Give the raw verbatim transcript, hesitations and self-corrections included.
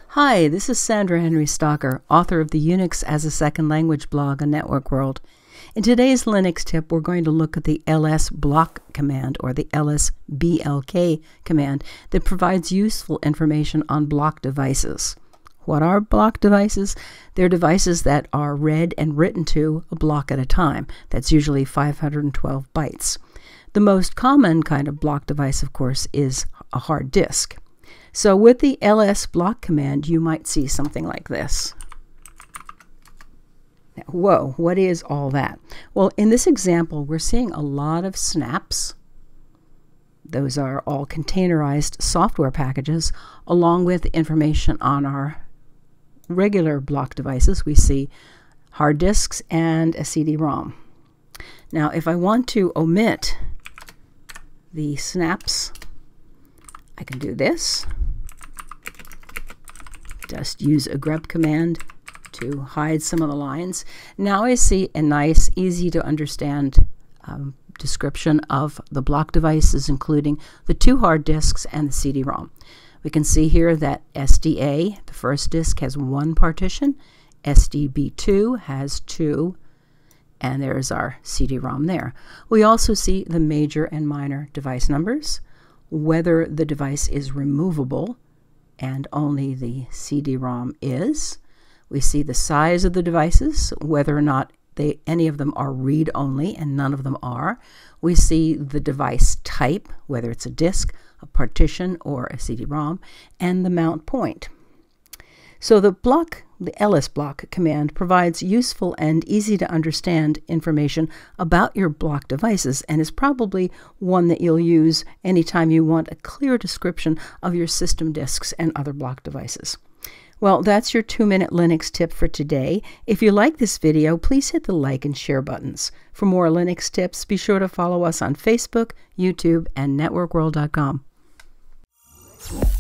Hi, this is Sandra Henry Stocker, author of the Unix as a Second Language blog on Network World. In today's Linux tip, we're going to look at the lsblk command, or the L S B L K command, that provides useful information on block devices. What are block devices? They're devices that are read and written to a block at a time. That's usually five hundred twelve bytes. The most common kind of block device, of course, is a hard disk. So with the lsblk command, you might see something like this. Now, whoa, what is all that? Well, in this example, we're seeing a lot of snaps. Those are all containerized software packages, along with information on our regular block devices. We see hard disks and a C D ROM. Now, if I want to omit the snaps, I can do this. Just use a grep command to hide some of the lines. Now I see a nice, easy to understand um, description of the block devices, including the two hard disks and the C D ROM. We can see here that S D A, the first disk, has one partition, S D B two has two, and there's our C D ROM there. We also see the major and minor device numbers, whether the device is removable, and only the C D ROM is. We see the size of the devices, whether or not they, any of them are read-only, and none of them are. We see the device type, whether it's a disk, a partition, or a C D ROM, and the mount point. So the block, the lsblk command provides useful and easy to understand information about your block devices, and is probably one that you'll use anytime you want a clear description of your system disks and other block devices. Well, that's your two-minute Linux tip for today. If you like this video, please hit the like and share buttons. For more Linux tips, be sure to follow us on Facebook, YouTube, and network world dot com.